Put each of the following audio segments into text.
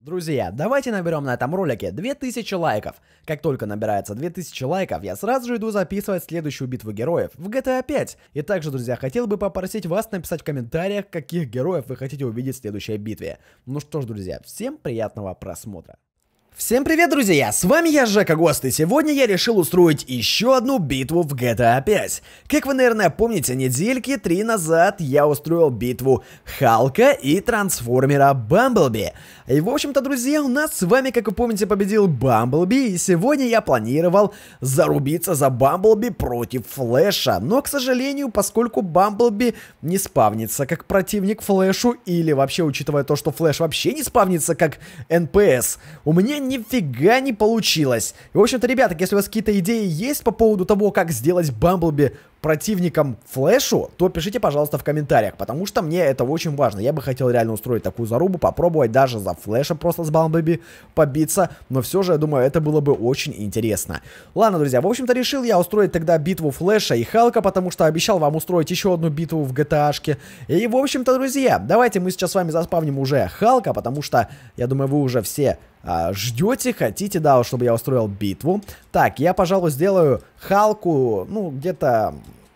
Друзья, давайте наберем на этом ролике 2000 лайков. Как только набирается 2000 лайков, я сразу же иду записывать следующую битву героев в GTA 5. И также, друзья, хотел бы попросить вас написать в комментариях, каких героев вы хотите увидеть в следующей битве. Ну что ж, друзья, всем приятного просмотра. Всем привет, друзья! С вами я, Жека Гост, и сегодня я решил устроить еще одну битву в GTA 5. Как вы, наверное, помните, недельки 3 назад я устроил битву Халка и трансформера Бамблби. И, в общем-то, друзья, у нас с вами, как вы помните, победил Бамблби, и сегодня я планировал зарубиться за Бамблби против Флэша. Но, к сожалению, поскольку Бамблби не спавнится как противник Флэшу, или вообще, учитывая то, что Флэш вообще не спавнится как НПС, у меня нифига не получилось. И, в общем-то, ребята, если у вас какие-то идеи есть по поводу того, как сделать Бамблби противником Флэшу, то пишите, пожалуйста, в комментариях, потому что мне это очень важно. Я бы хотел реально устроить такую зарубу, попробовать даже за Флэша просто с Бамблби побиться, но все же, я думаю, это было бы очень интересно. Ладно, друзья, в общем-то, решил я устроить тогда битву Флэша и Халка, потому что обещал вам устроить еще одну битву в GTA-шке. И, в общем-то, друзья, давайте мы сейчас с вами заспавним уже Халка, потому что, я думаю, вы уже все ждете, хотите, да, чтобы я устроил битву. Так, я, пожалуй, сделаю Халку, ну, где-то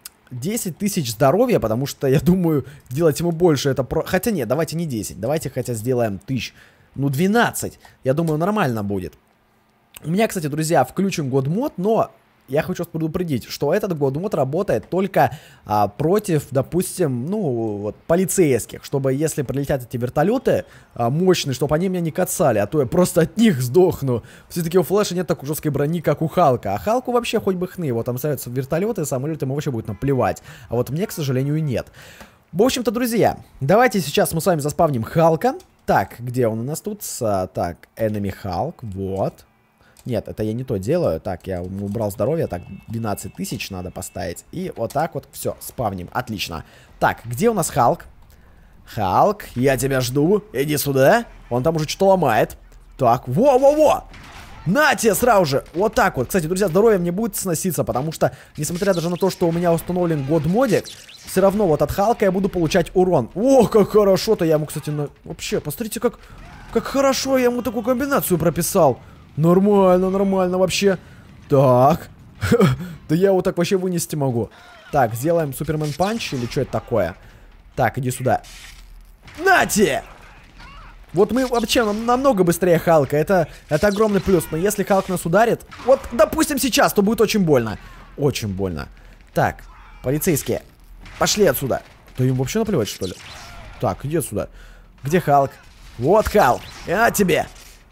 10 тысяч здоровья, потому что, я думаю, делать ему больше это Хотя нет, давайте не 10, давайте хотя сделаем 1000, ну, 12. Я думаю, нормально будет. У меня, кстати, друзья, включен God мод, но я хочу вас предупредить, что этот God мод работает только против, допустим, ну, вот, полицейских, чтобы если прилетят эти вертолеты мощные, чтобы они меня не кацали, а то я просто от них сдохну. Все-таки у Флэша нет такой жесткой брони, как у Халка, а Халку вообще хоть бы хны, его там ставятся вертолеты, самолеты, ему вообще будет наплевать, а вот мне, к сожалению, нет. В общем-то, друзья, давайте сейчас мы с вами заспавним Халка. Так, где он у нас тут? Так, Enemy Hulk, вот. Нет, это я не то делаю. Так, я убрал здоровье. Так, 12 тысяч надо поставить. И вот так вот все, спавним. Отлично. Так, где у нас Халк? Халк, я тебя жду. Иди сюда. Он там уже что-то ломает. Так, во-во-во! На тебе сразу же! Вот так вот. Кстати, друзья, здоровье мне будет сноситься, потому что, несмотря даже на то, что у меня установлен God модик, все равно вот от Халка я буду получать урон. О, как хорошо-то я ему, кстати, вообще, посмотрите, как хорошо я ему такую комбинацию прописал. Нормально, нормально вообще. Так. Да я его так вообще вынести могу. Так, сделаем Супермен Панч или что это такое? Так, иди сюда. Нате! Вот мы вообще намного быстрее Халка. Это огромный плюс. Но если Халк нас ударит, вот, допустим, сейчас, то будет очень больно. Очень больно. Так, полицейские, пошли отсюда. Да им вообще наплевать, что ли? Так, иди отсюда. Где Халк? Вот Халк. А тебе.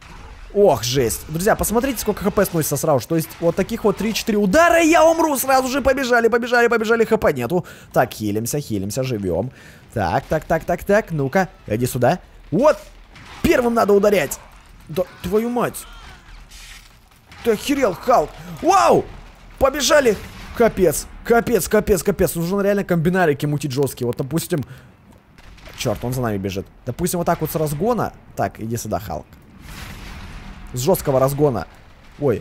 Ох, жесть. Друзья, посмотрите, сколько хп сносится сразу. То есть, вот таких вот 3-4 удара, и я умру сразу же. Побежали, хп нету. Так, хилимся, живем. Так. Ну-ка, иди сюда. Вот, первым надо ударять. Да, твою мать. Ты охерел, Халк. Вау, побежали. Капец. Нужно реально комбинарики мутить жесткие. Вот, допустим... Черт, он за нами бежит. Допустим, вот так вот с разгона. Так, иди сюда, Халк. С жесткого разгона. Ой.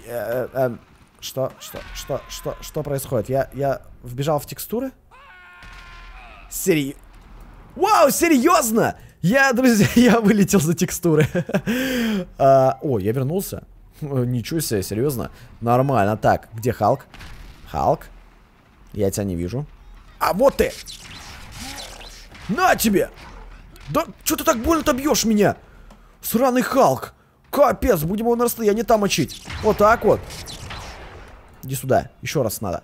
Что происходит? Я вбежал в текстуры? Вау, серьезно? Друзья, я вылетел за текстуры. О, я вернулся. Ничего себе, серьезно. Нормально. Так, где Халк? Халк? Я тебя не вижу. А вот ты! На тебе! Да что ты так больно-то бьешь меня? Сраный Халк! Капец, будем его на расстоянии там мочить. Вот так вот. Иди сюда, еще раз надо.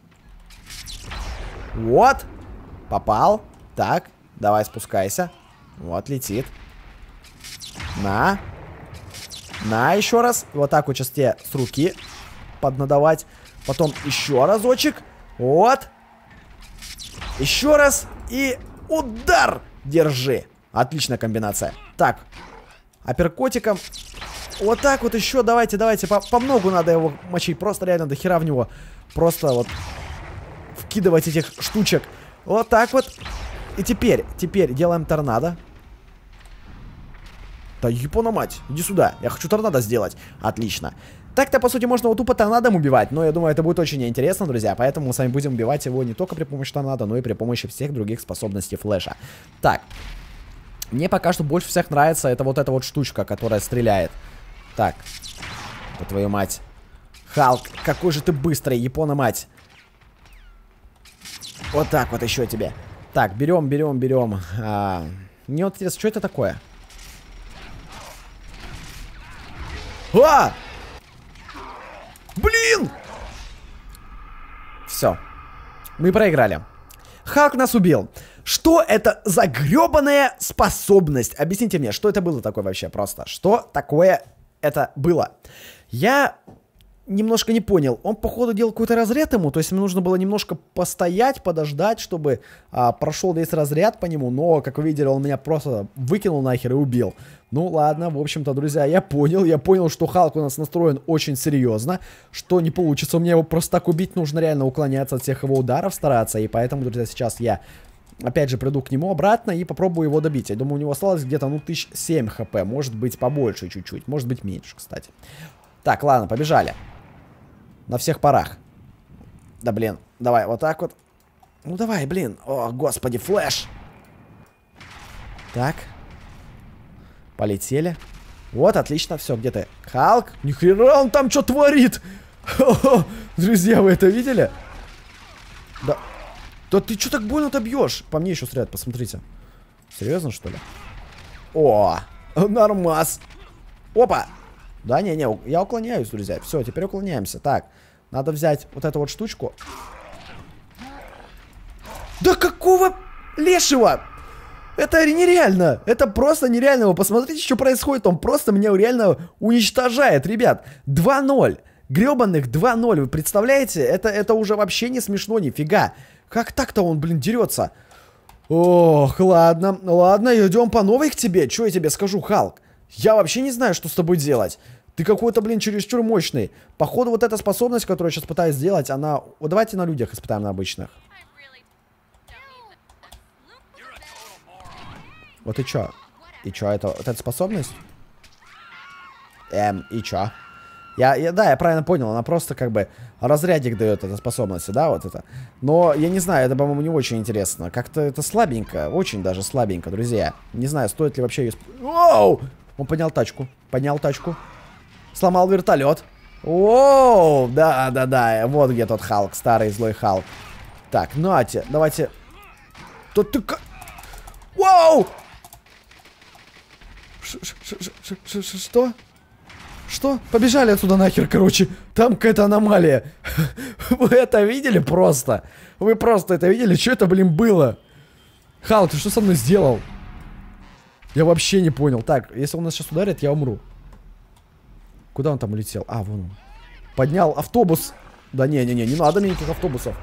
Вот. Попал. Так, давай спускайся. Вот, летит. На еще раз. Вот так вот сейчас тебе с руки поднадавать. Потом еще разочек. Вот. Еще раз. И удар. Держи. Отличная комбинация. Так. Апперкотиком. Вот так вот еще. Давайте. По многу надо его мочить. Просто реально до хера в него. Просто вот вкидывать этих штучек. Вот так вот. И теперь делаем торнадо. Да ебана мать. Иди сюда. Я хочу торнадо сделать. Отлично. Так-то, по сути, можно вот тупо торнадом убивать. Но я думаю, это будет очень интересно, друзья. Поэтому мы с вами будем убивать его не только при помощи торнадо, но и при помощи всех других способностей Флэша. Так. Мне пока что больше всех нравится это вот эта вот штучка, которая стреляет. Так. Да твою мать. Халк, какой же ты быстрый, Япона-мать. Вот так вот еще тебе. Так, берем. Мне вот интересно, что это такое? А! Блин! Все. Мы проиграли. Халк нас убил. Что это за гребаная способность? Объясните мне, что это было такое вообще просто? Что такое это было? Я немножко не понял. Он, походу, делал какой-то разряд ему. То есть ему нужно было немножко постоять, подождать, чтобы прошел весь разряд по нему. Но, как вы видели, он меня просто выкинул нахер и убил. Ну ладно, в общем-то, друзья, я понял, что Халк у нас настроен очень серьезно, что не получится у меня его просто так убить, нужно реально уклоняться от всех его ударов, стараться, и поэтому, друзья, сейчас я, опять же, приду к нему обратно и попробую его добить. Я думаю, у него осталось где-то, ну, 1007 хп, может быть, побольше чуть-чуть, может быть, меньше, кстати. Так, ладно, побежали. На всех парах. Да, блин, давай, вот так вот. Ну, давай, блин, о, господи, флэш. Так. Полетели. Вот, отлично, все, где ты? Халк? Ни хрена он там что творит? Друзья, вы это видели? Да. Да ты что так больно-то бьешь? По мне еще стреляют, посмотрите. Серьезно, что ли? О, нормас. Опа. Да, не, я уклоняюсь, друзья. Все, теперь уклоняемся. Так, надо взять вот эту вот штучку. Да какого лешего? Это нереально. Это просто нереально. Вы посмотрите, что происходит. Он просто меня реально уничтожает, ребят. 2-0. Гребаных 2-0. Вы представляете? Это уже вообще не смешно, нифига. Как так-то он, блин, дерется? Ох, ладно. Ладно, идем по новой к тебе. Что я тебе скажу, Халк? Я вообще не знаю, что с тобой делать. Ты какой-то, блин, чересчур мощный. Походу, вот эта способность, которую я сейчас пытаюсь сделать, она... Вот давайте на людях испытаем, на обычных. Вот и чё? И чё, это вот эта способность? И чё? Да, я правильно понял, она просто как бы разрядик дает эта способность, да, вот это. Но я не знаю, это, по-моему, не очень интересно. Как-то это слабенько, очень даже слабенько, друзья. Не знаю, стоит ли вообще ее... Воу! Он поднял тачку, сломал вертолет. Воу! Да, вот где тот Халк, старый злой Халк. Так, нате, давайте... Тут ты... Воу! Что? Что? Побежали отсюда нахер, короче. Там какая-то аномалия. Вы это видели просто? Вы просто это видели? Что это, блин, было? Халк, ты что со мной сделал? Я вообще не понял. Так, если он нас сейчас ударит, я умру. Куда он там улетел? А, вон он. Поднял автобус. Да не надо мне никаких автобусов.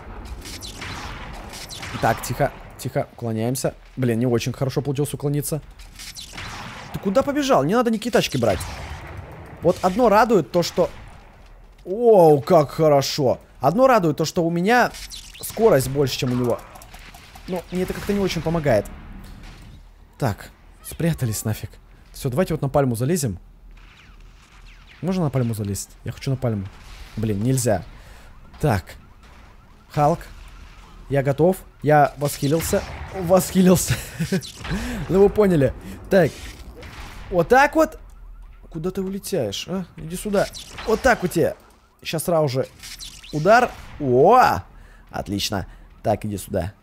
Так, тихо, уклоняемся. Блин, не очень хорошо получилось уклониться. Ты куда побежал? Не надо никакие тачки брать. Вот одно радует то, что... Оу, как хорошо. Одно радует то, что у меня скорость больше, чем у него. Но мне это как-то не очень помогает. Так, спрятались нафиг. Все, давайте вот на пальму залезем. Можно на пальму залезть? Я хочу на пальму. Блин, нельзя. Так. Халк. Я готов. Я восхилился. Ну вы поняли. Так. Вот так вот. Куда ты улетаешь, а? Иди сюда. Вот так вот тебе. Сейчас сразу же удар. О! Отлично. Так, иди сюда.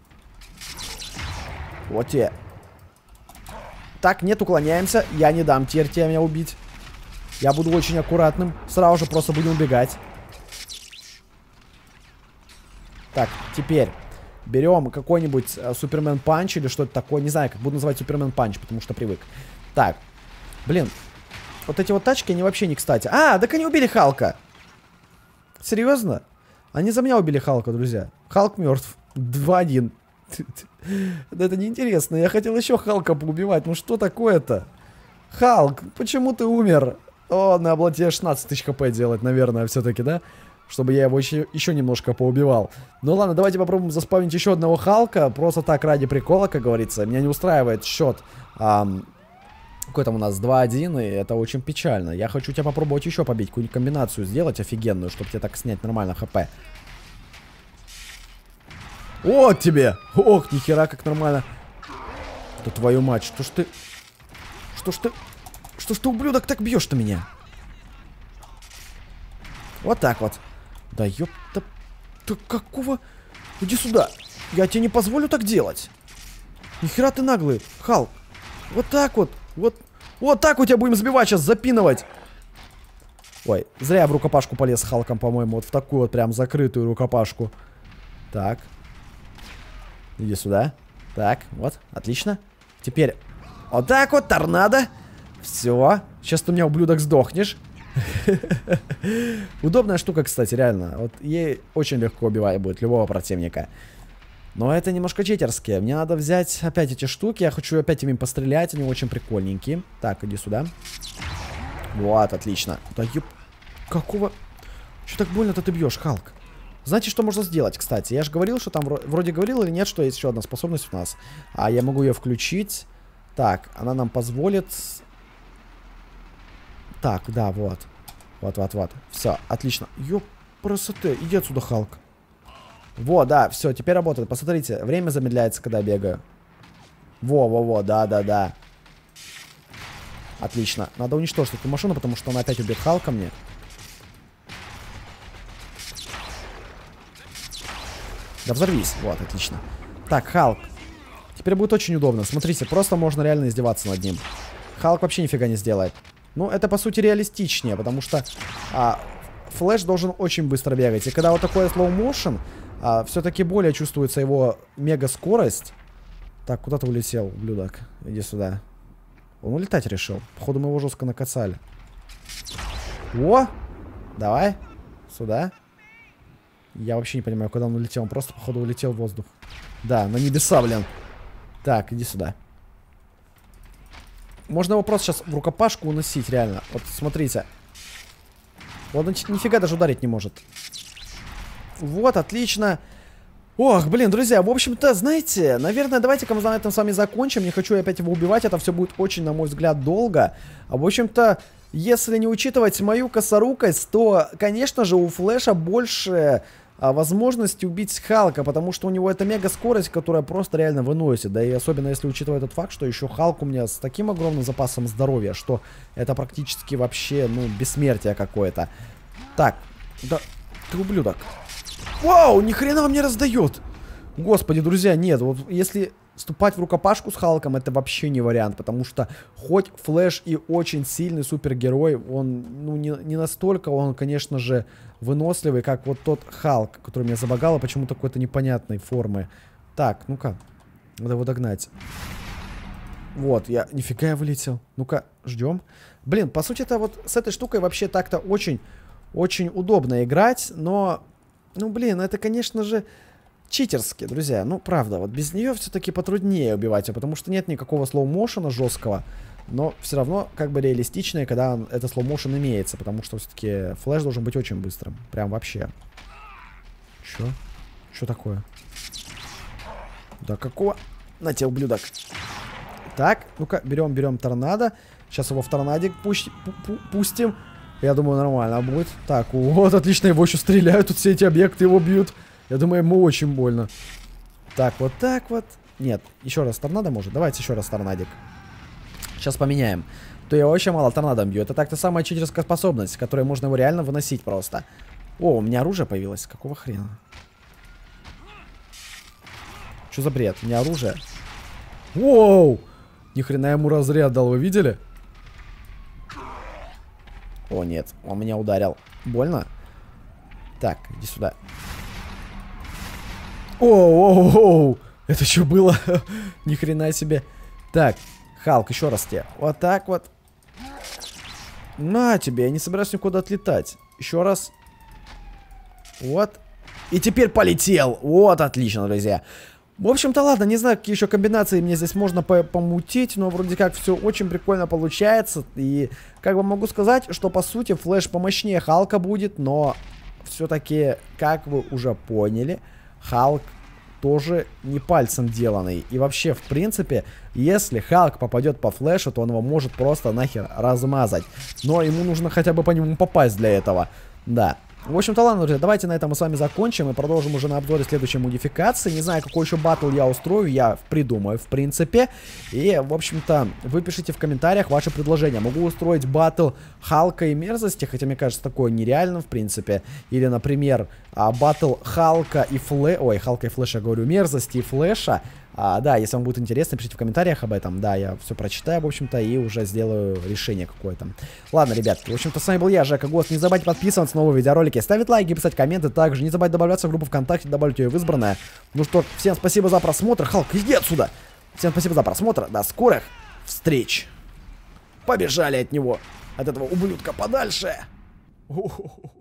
Вот тебе. Так, нет, уклоняемся. Я не дам теперь тебя меня убить. Я буду очень аккуратным. Сразу же просто будем убегать. Так, теперь берем какой-нибудь Супермен Панч или что-то такое. Не знаю, как буду называть Супермен Панч, потому что привык. Так, блин. Вот эти вот тачки, они вообще не кстати. А, так они убили Халка. Серьезно? Они за меня убили Халка, друзья. Халк мертв. 2-1. Это неинтересно. Я хотел еще Халка поубивать. Ну что такое-то? Халк, почему ты умер? О, надо было тебе 16 тысяч хп делать, наверное, все-таки, да? Чтобы я его еще немножко поубивал. Ну ладно, давайте попробуем заспавнить еще одного Халка. Просто так, ради прикола, как говорится. Меня не устраивает счет. Какой там у нас 2-1, и это очень печально. Я хочу тебя попробовать еще побить, какую-нибудь комбинацию сделать офигенную, чтобы тебе так снять нормально хп. Вот тебе! Ох, нихера, как нормально. Да твою мать, что ж ты... Что ж ты, ублюдок, так бьешь-то меня? Вот так вот. Да ёпта. Ты какого? Иди сюда. Я тебе не позволю так делать. Нихера ты наглый, Халк. Вот так вот. Вот так вот тебя будем сбивать сейчас, запинывать. Ой, зря я в рукопашку полез с Халком, по-моему. Вот в такую вот прям закрытую рукопашку. Так. Иди сюда. Так, вот, отлично. Теперь вот так вот, торнадо. Все. Сейчас ты у меня, ублюдок, сдохнешь. Удобная штука, кстати, реально. Вот ей очень легко убивать будет любого противника. Но это немножко читерские. Мне надо взять опять эти штуки. Я хочу опять ими пострелять. Они очень прикольненькие. Так, иди сюда. Вот, отлично. Да ёп... Какого... Что так больно-то ты бьешь, Халк? Знаете, что можно сделать, кстати? Я же говорил, что там... Вроде говорил или нет, что есть еще одна способность у нас. А я могу ее включить. Так, она нам позволит... Так, да, вот. Вот. Все, отлично. Ёп, красоты. Иди отсюда, Халк. Вот, да, все, теперь работает. Посмотрите, время замедляется, когда бегаю. Во, да. Отлично. Надо уничтожить эту машину, потому что она опять убьет Халка мне. Да взорвись. Вот, отлично. Так, Халк. Теперь будет очень удобно. Смотрите, просто можно реально издеваться над ним. Халк вообще нифига не сделает. Ну, это, по сути, реалистичнее, потому что Флэш должен очень быстро бегать. И когда вот такой slow motion, все-таки более чувствуется его мега-скорость. Так, куда ты улетел, ублюдок? Иди сюда. Он улетать решил. Походу, мы его жестко накацали. О! Давай. Сюда. Я вообще не понимаю, куда он улетел. Он просто, походу, улетел в воздух. Да, на небеса, блин. Так, иди сюда. Можно его просто сейчас в рукопашку уносить, реально. Вот, смотрите. Вот он нифига даже ударить не может. Вот, отлично. Ох, блин, друзья, в общем-то, знаете, наверное, давайте-ка мы на этом с вами закончим. Не хочу опять его убивать, это все будет очень, на мой взгляд, долго. В общем-то, если не учитывать мою косорукость, то, конечно же, у Флэша больше возможности убить Халка, потому что у него это мега скорость, которая просто реально выносит. Да и особенно если учитывать тот факт, что еще Халк у меня с таким огромным запасом здоровья, что это практически вообще, ну, бессмертие какое-то. Так, да, ты ублюдок. Вау, ни хрена мне раздает. Господи, друзья, нет, вот если вступать в рукопашку с Халком, это вообще не вариант, потому что хоть Флэш и очень сильный супергерой, он, ну, не настолько, он, конечно же, выносливый, как вот тот Халк, который меня забагало почему-то какой-то непонятной формы. Так, ну-ка, надо его догнать. Вот, нифига я вылетел. Ну-ка, ждем. Блин, по сути, это вот с этой штукой вообще так-то очень удобно играть, но, ну, блин, это, конечно же, читерски, друзья. Ну, правда, вот без нее все-таки потруднее убивать ее, потому что нет никакого слоу-мошена жесткого, но все равно как бы реалистичнее, когда это слоу-мошен имеется, потому что все-таки Флэш должен быть очень быстрым. Прям вообще. Че? Что такое? Да какого? На тебе, ублюдок. Так, ну-ка, берем торнадо. Сейчас его в торнадик пустим. Я думаю, нормально будет. Так, вот, отлично, его еще стреляют. Тут все эти объекты его бьют. Я думаю, ему очень больно. Так, вот так вот. Нет, еще раз торнадо может? Давайте еще раз торнадик. Сейчас поменяем. То я очень мало торнадом бью. Это так-то самая читерская способность, которой можно его реально выносить просто. О, у меня оружие появилось. Какого хрена? Что за бред? У меня оружие. Воу! Ни хрена я ему разряд дал, вы видели? О, нет, он меня ударил. Больно? Так, иди сюда. Оу, это что было? Ни хрена себе. Так, Халк, еще раз тебе. Вот так вот. На тебе, я не собираюсь никуда отлетать. Еще раз. Вот. И теперь полетел. Вот, отлично, друзья. В общем-то, ладно, не знаю, какие еще комбинации мне здесь можно помутить, но вроде как все очень прикольно получается. И как бы могу сказать, что по сути Флэш помощнее Халка будет, но все-таки, как вы уже поняли, Халк тоже не пальцем деланный. И вообще, в принципе, если Халк попадет по Флэшу, то он его может просто нахер размазать. Но ему нужно хотя бы по нему попасть для этого. Да. В общем-то, ладно, друзья, давайте на этом мы с вами закончим и продолжим уже на обзоре следующей модификации. Не знаю, какой еще батл я устрою, я придумаю, в принципе. И, в общем-то, вы пишите в комментариях ваши предложения. Могу устроить батл Халка и Мерзости, хотя, мне кажется, такое нереально, в принципе. Или, например, батл Халка и Флэша, ой, Халка и Флэша, говорю, Мерзости и Флэша. Да, если вам будет интересно, пишите в комментариях об этом. Да, я все прочитаю, в общем-то, и уже сделаю решение какое-то. Ладно, ребят, в общем-то, с вами был я, Жека Гост. Не забывайте подписываться на новые видеоролики, ставить лайки, писать комменты. Также не забывайте добавляться в группу ВКонтакте, добавить ее в избранное. Ну что, всем спасибо за просмотр. Халк, иди отсюда! Всем спасибо за просмотр. До скорых встреч. Побежали от него, от этого ублюдка подальше.